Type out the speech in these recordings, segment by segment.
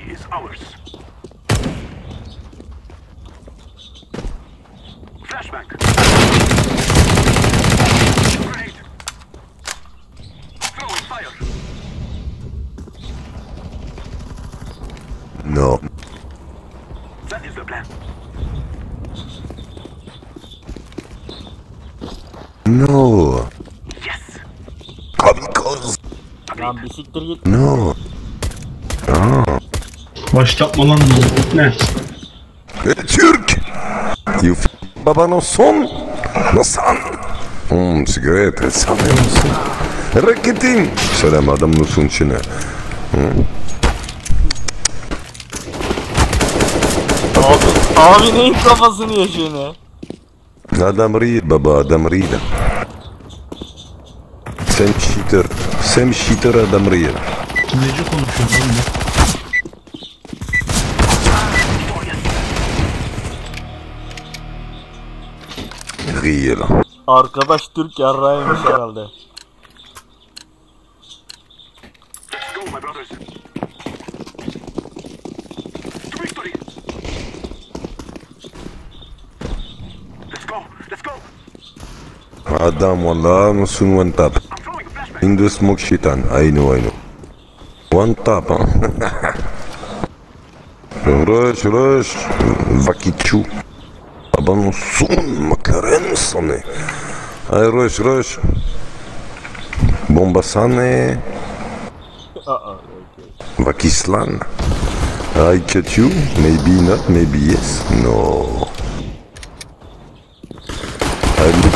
is ours. Flashback. Grenade. Throwing fire. No. That is the plan. No. Yes. Kamikaze. Lan bir siktir git. No. Başlatma lan ne? Türk. You babanın son. Nasıl? Sigaret. Sanıyor musun? Raketin. Selam adam nusun içine. Abi neyin kafasını yaşıyor ne? Adam real baba, adam real. Sen cheater adam real. Nece konuşuyorsun lan ne? Real. Arkadaş Türk yarrağıymış herhalde. Let's go, my brothers. To victory. Let's go. Let's go. Adam wallah nusun one tap. I'm throwing a flashback. In the smoke shitan. I know. One tap, huh? Rush. Vakichu. Babanın son makaren sana. Ay rush. Bombasane. Vakislan. I cut you. Maybe not, maybe yes. No. I look.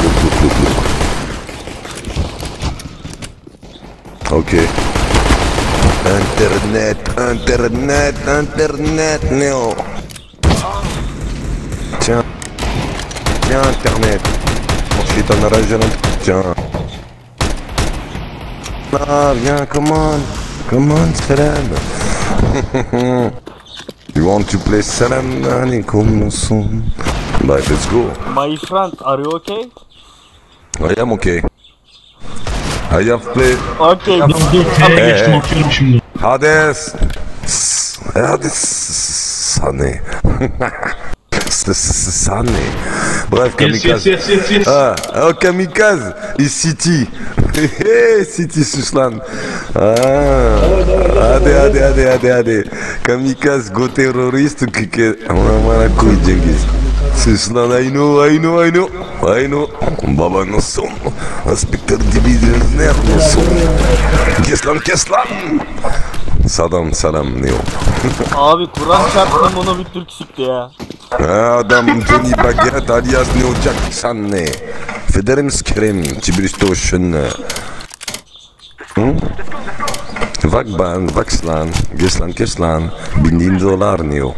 Okay. Internet, no. Tiens, Internet. Mon shit en arrangement. Tiens. Ah, viens, come on, salam. You want to play salam alaikum soon? Bye, let's go. My friend, are you okay? I am okay. I have played. Okay. Dur T'ye geçtim okuyorum şimdi. Hades. Sane. Sane. Bref, kamikaze. Yes. Ah, kamikaze. Et City. City Suslan. Hadi. Kamikaze, go terroriste. Bana koy Cengiz. Suslan, I know. Baba nasıl? Inspecteur divisionnaire nasıl? Keslan. Salam Neo. Abi Kur'an çarptım onu bir Türk sikti ya. Adam Johnny Baguette alias Neo Jackson ne? Federim skerim, Tibristoşun. Vakban, Vaxlan, Geslan, $1,000 Neo.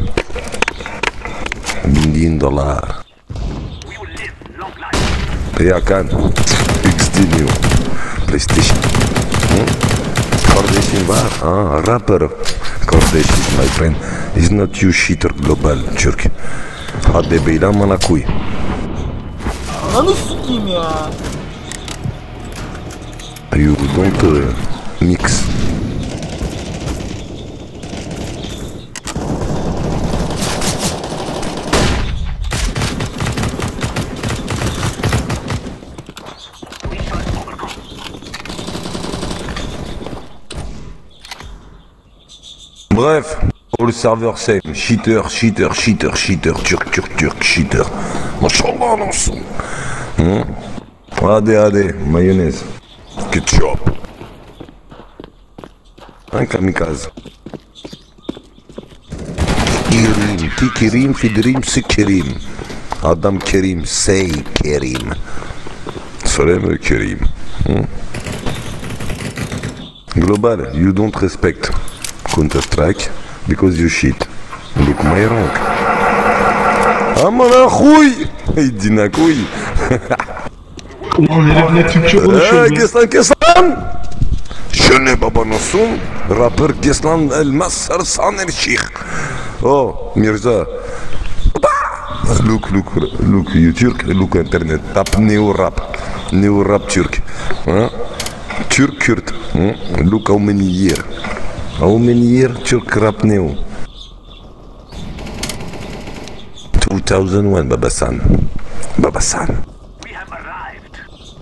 $1,000. We will live long life. Yakan, XD Neo. PlayStation. Kardeşim var, rapper. Kardeşim, my friend. He's not you cheater global, Türk. Hadi beyler bana koy. Ananı sikeyim ya. You don't mix. Bref, pour le serveur c'est cheater, turc, cheater. Machallah, non son. Hadi, mayonnaise. Ketchup. Un kamikaze. Kikirim, Fidrim, Sikirim. Adam Kerim, say Kerim. Söyleme Kerim. Global, you don't respect Counter-Strike because you shit. Look my rank. Aman akhuy! Eydin akhuy! Ulan herif ne Türkçe konuşuyor lan. Keslan! Şöyle baba nasıl? Rapper Keslan Elmas Sarsan el Şeyh. Oh, Mirza. Look, you Türk, look internet. Tap Neo Rap Türk. Türk Kürt. Look how many years. How many years Turk rap now? 2001 Babasan. Babasan. We have arrived.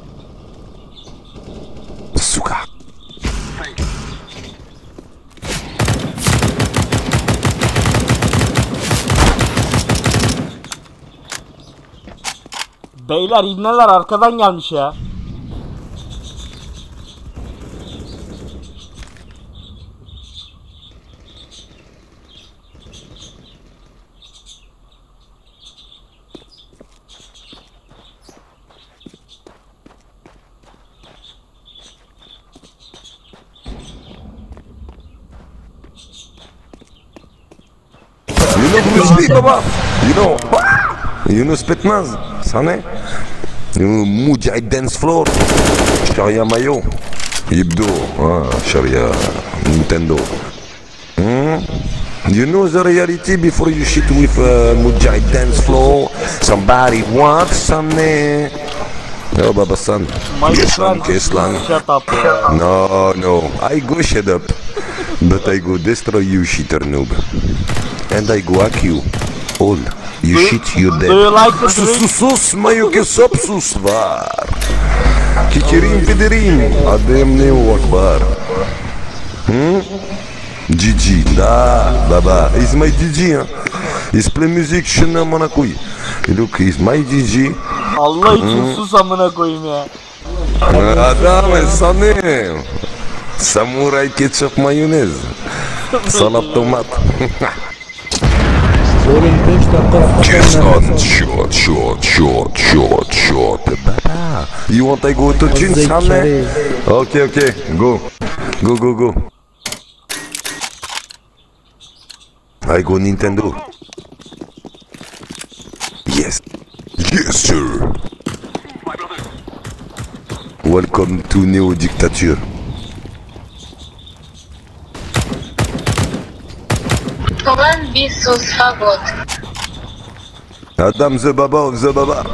Suka. Thank you. Beyler ibneler arkadan gelmiş ya. You know who is me, Baba? You know Spetnaz, Sane? You know Mujahid dance floor? Sharia Mayo? Ibdo, Sharia Nintendo. You know the reality before you shit with Mujahid dance floor? Somebody wants Sane? Oh, Baba San. Keslan. Shut up ya. No, I go shut up. But I go destroy you, shitter noob. And I go hack you. All. You shit, you dead. Do you like the drink? Sus, maju kesop sus var. Kikirim pidirim. Adem ne akbar. Gigi, da, baba. He's my Gigi, huh? He's play music, şuna mana koy. Look, he's my Gigi. Allah için sus amına koyayım ya. Adam efsane. Samuray ketchup mayonez. Salat tomat. Keslan, short. Baba. You want I go to gym, Sane? Okay. Go. I go Nintendo. Yes, sir. My brother. Welcome to Neo Dictature. Kalan bir sus fagot. Adam the baba.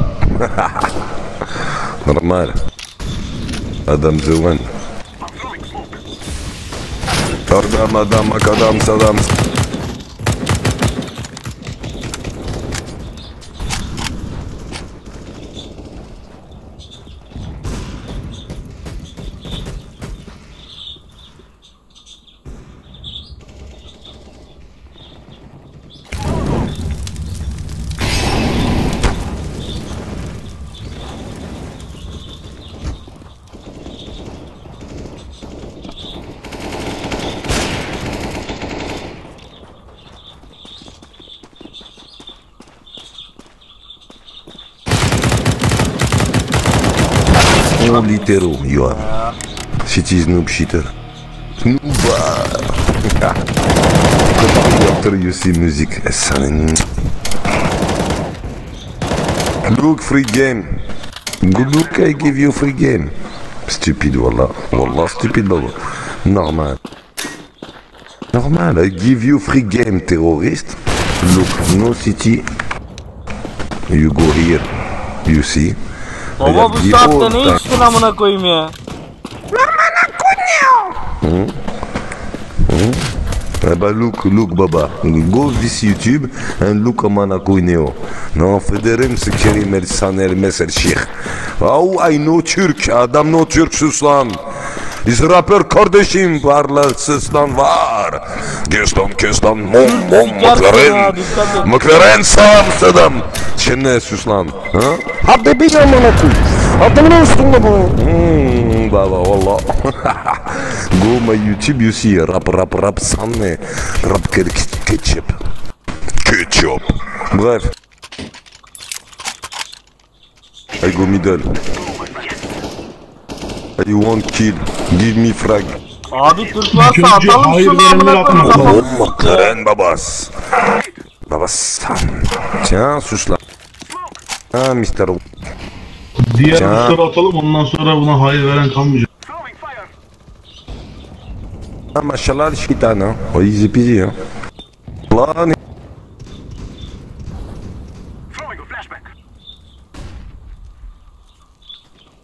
Normal. Adam the one. I'm throwing smoke. Adam, sadam. Litero, you are. City noob shitter. Noob. After you see music. Look, free game. Good look, I give you free game. Stupid, wallah, stupid, baba. Normal, I give you free game, terrorist. Look, no city. You go here, you see. Baba bu saatte ne içtin amına koyayım ya? Look, Baba. Go this YouTube and look amana koyneo. No, Federim Kerim el Saner Mesel Sheikh. Oh, I know Türk. Adam no Türk sus lan. Biz rapper kardeşim varla sus lan var. Keslan, mom, McLaren sağ Amsterdam. Şimdi sus lan. Hadi bir amana koy. Adamın üstünde bu. Baba valla. Go my YouTube, you see rap sanne. Rap ketchup. Bref. I go middle. I want kill. Give me frag. Abi Türk varsa atalım şunu amına koyayım. McLaren babas. Babasan. Tiens sus lan. Mr. Diğer kuşları atalım, ondan sonra buna hayır veren kalmayacak. Throwing fire. Maşallah şeytan ha. O easy peasy ha. Lan. Throwing a flashback.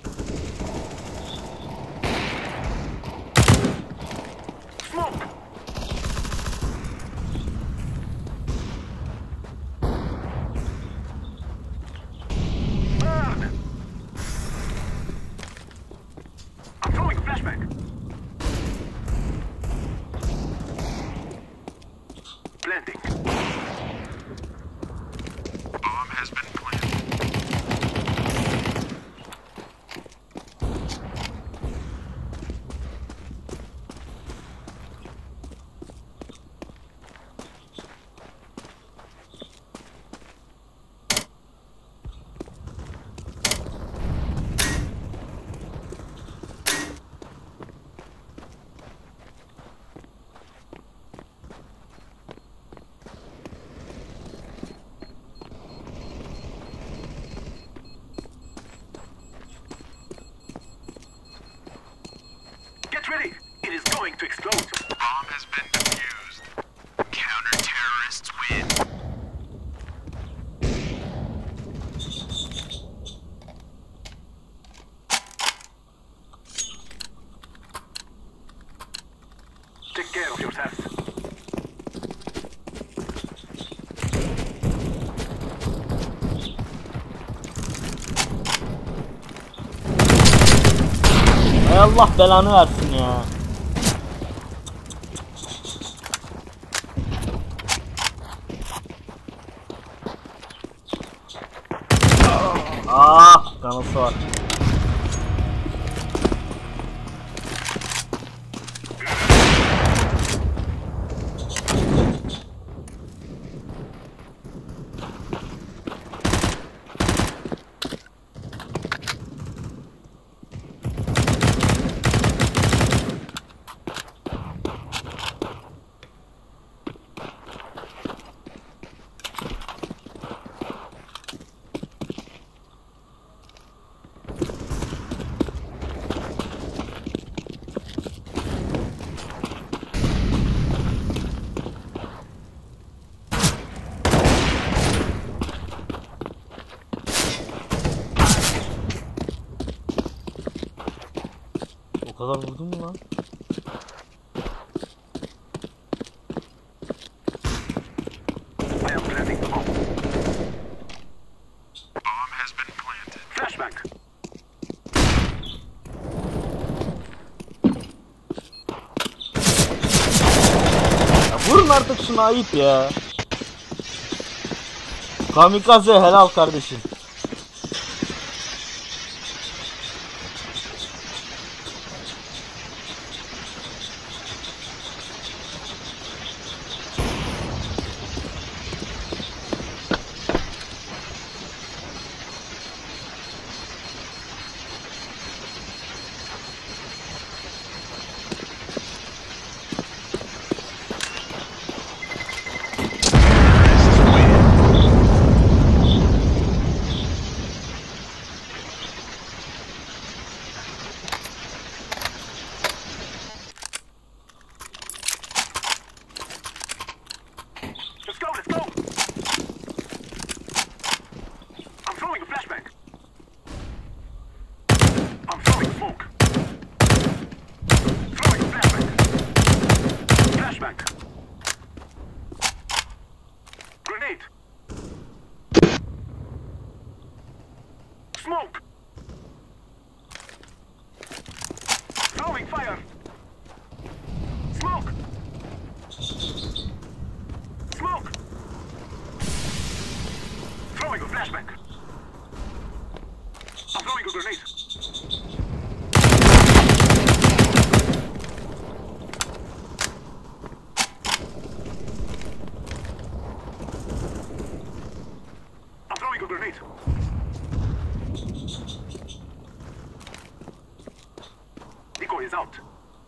Smoke. Explode. Bomb has been defused. Counter-terrorists win. Take care of yourself. Hay Allah belanı versin ya. Ah, kanası var. O kadar vurdun mu lan? I am planting the bomb. Bomb has been planted. Flashback. Ya vurun artık şuna, ayıp ya. Kamikaze helal kardeşim. Let's go, let's go. I'm throwing a flashback. I'm throwing smoke. Throwing a flashback. Flashback. Grenade. Smoke. Throwing fire. Smoke. Smoke. Throwing a flashback. I'm throwing a grenade. I'm throwing a grenade. Nico is out.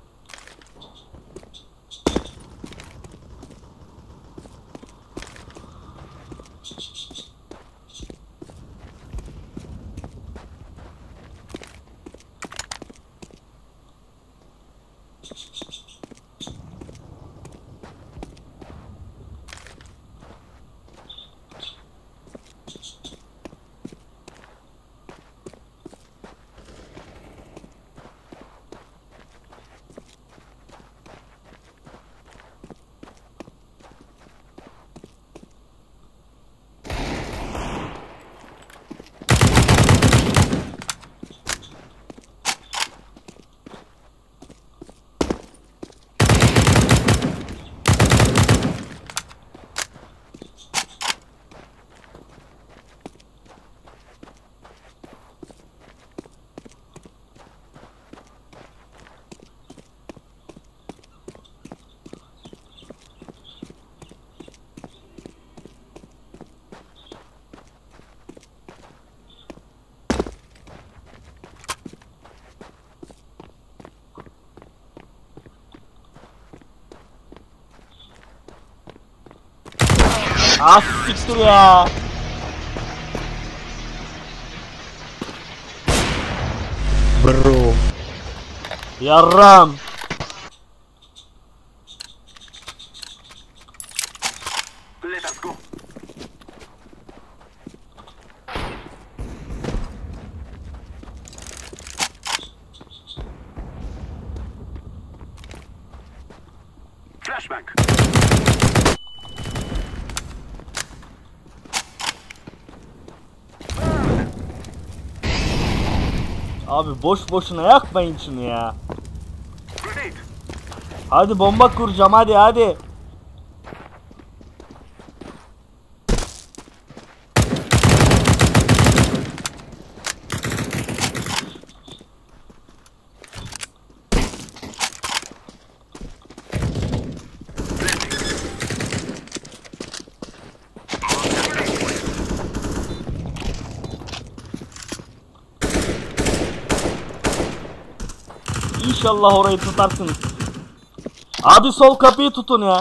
Ah siktir ya. Bro. Yarram. Flashbang. Abi boş boşuna yakmayın şunu ya. Grenade. Hadi bomba kuracağım, hadi. İnşallah orayı tutarsınız. Abi sol kapıyı tutun ya.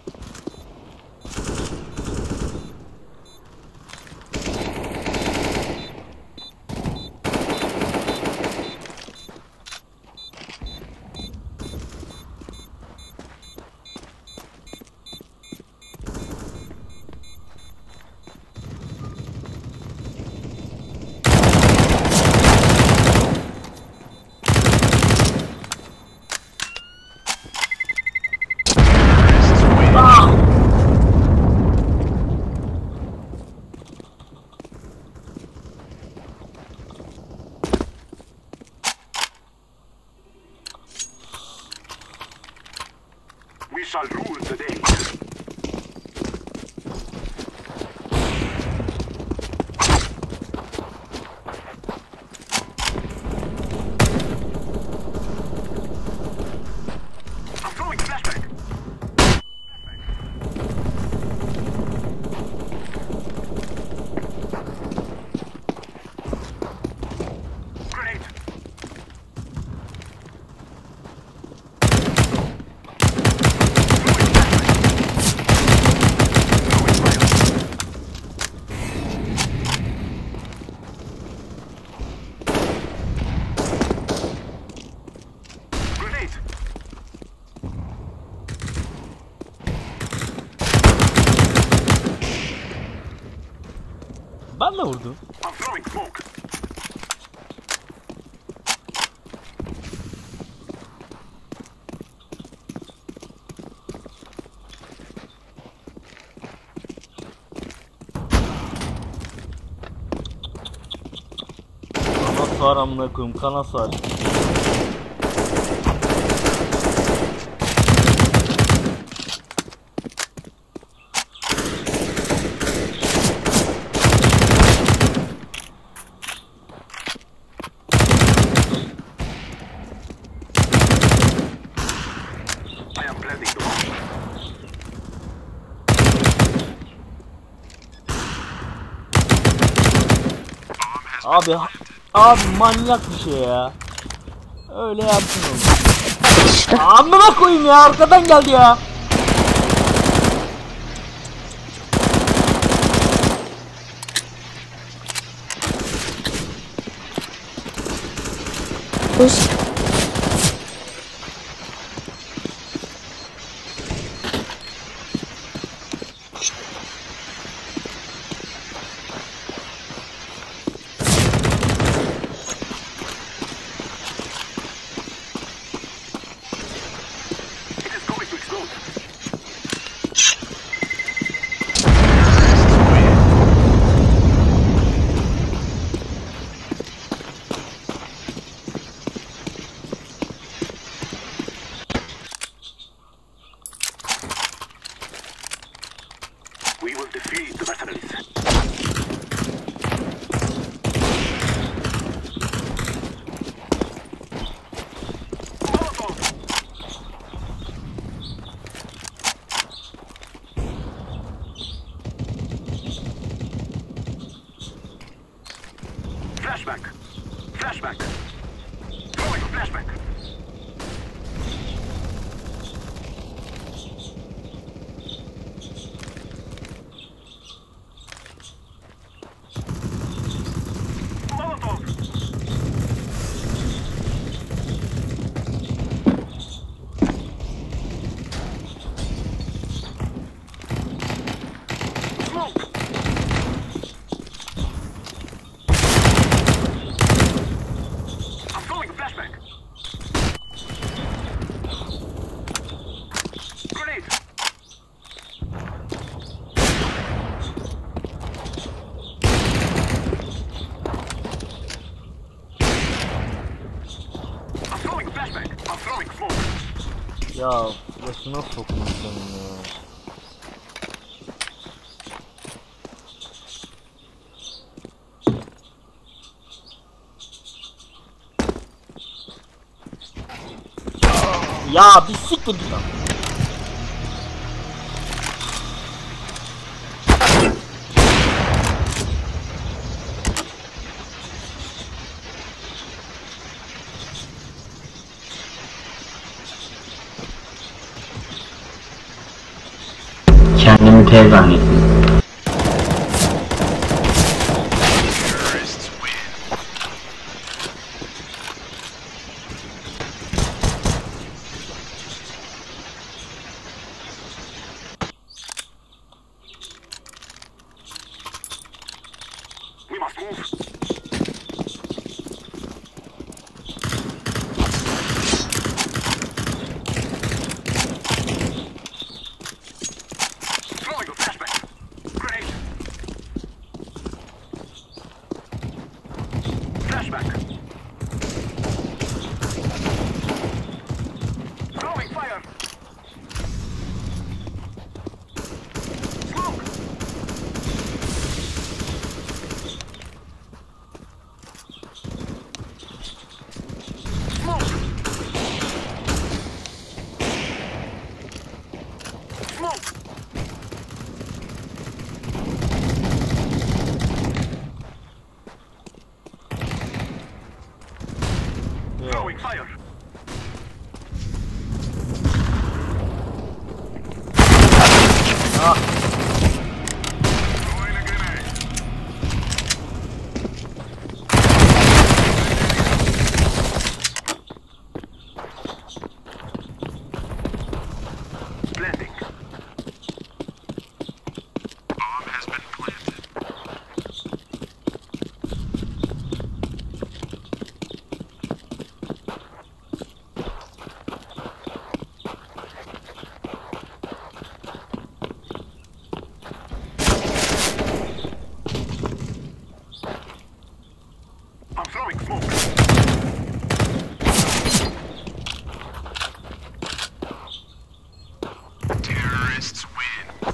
We shall rule the day. I'm throwing flashbang. Grenade. Grenade. Ben de vurdum. I'm throwing smoke. Kana sar amına koyayım, kana sar. I am planting the bomb. Abi manyak bir şey ya. Öyle yapsın onu. Amına koyayım ya, arkadan geldi ya. It is going to explode. We will defeat the mercenaries. Molotov! Flashback! Flashback! Throwing a flashback! Molotov! Smoke! Ya yaşına sokmuş senin ya. Ya bir siktir git lan. Kendimi tez zannettim. Terrorists win. We must move. Throwing a flashback. Grenade. Flashback. Throwing fire. Smoke. Smoke. Smoke. Throwing fire. Throwing a grenade. Blending. Bomb has been planted. I'm throwing smoke. Terrorists win.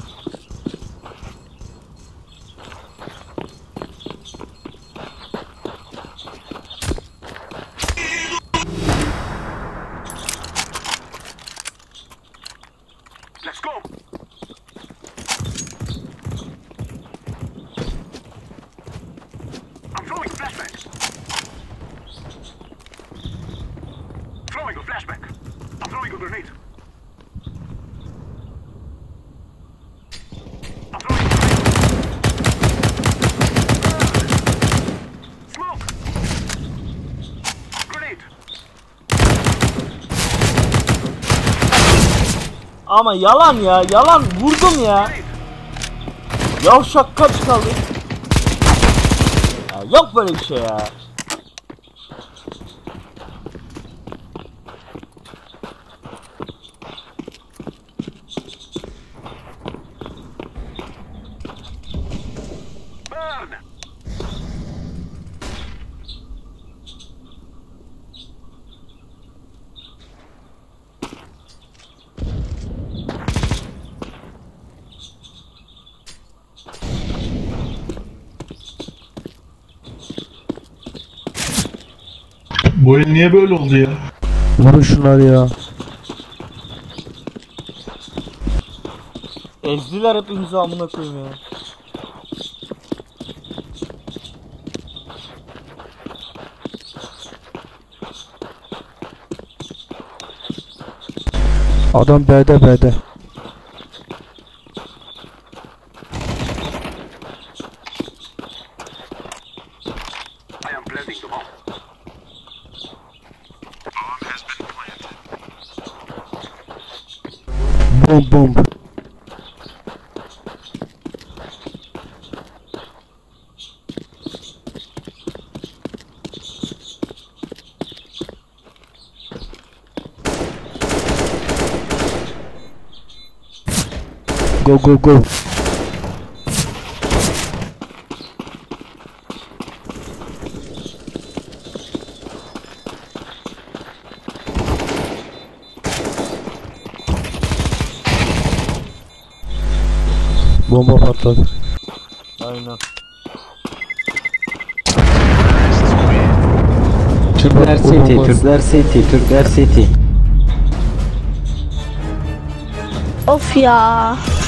Let's go. I'm throwing a flashback. Throwing a flashback. I'm throwing a grenade. I'm throwing a grenade. Smoke. Grenade. Ama yalan ya, yalan vurdum ya. Grenade. Yavşak kaç kaldı? Ya yok böyle bir şey ya. Burn. Bu oyun niye böyle oldu ya? Vurun şunları ya. Ezdiler hepimizi amına koyayım ya. Adam B'de. I am blending the bomb. Bomb has been planted. Bomb. Go. Bomba patladı. Aynen. Türkler City, Türkler City, Türkler City. Of ya.